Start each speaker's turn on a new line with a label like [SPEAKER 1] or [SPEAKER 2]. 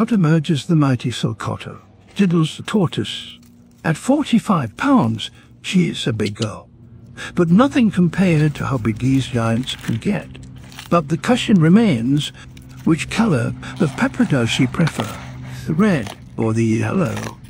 [SPEAKER 1] out emerges the mighty Sulcata, Tiddles the tortoise. At 45 pounds, she is a big girl, but nothing compared to how big these giants can get. But the question remains, which colour of pepper does she prefer, the red or the yellow?